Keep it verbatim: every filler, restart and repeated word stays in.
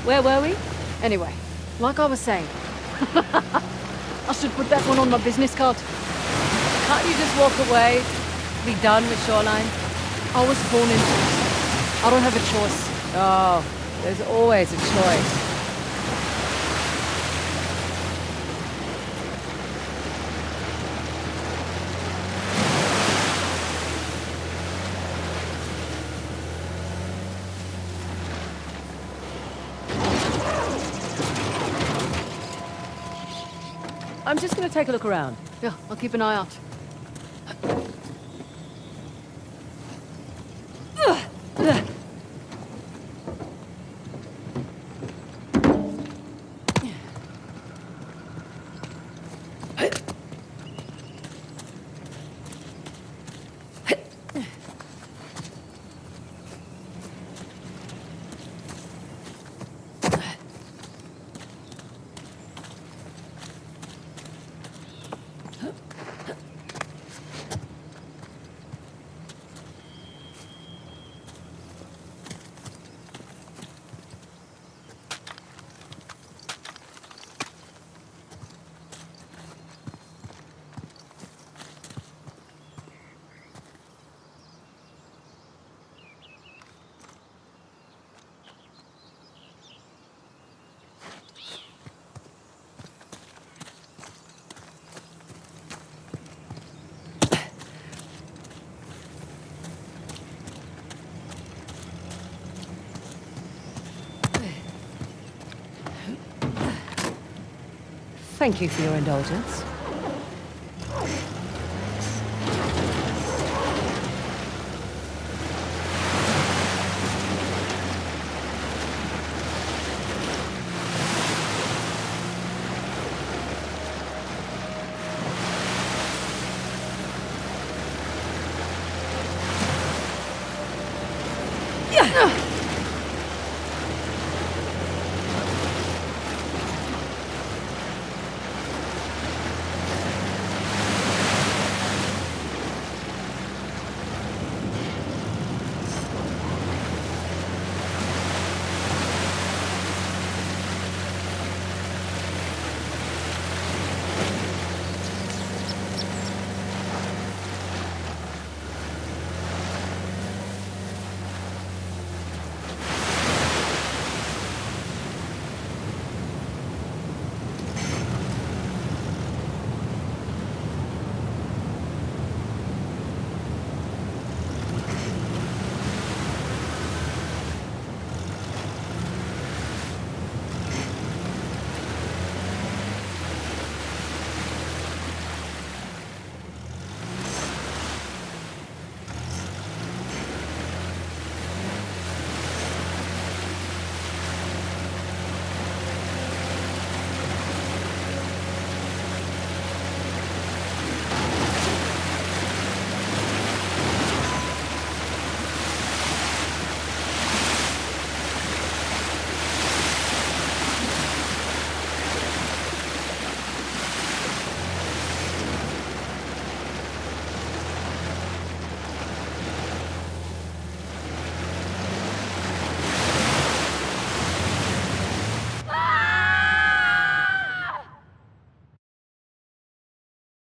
where were we? Anyway, like I was saying, I should put that one on my business card. Can't you just walk away? Be done with Shoreline? I was born into it. I don't have a choice. Oh, there's always a choice. I'm just gonna take a look around. Yeah, I'll keep an eye out. Thank you for your indulgence.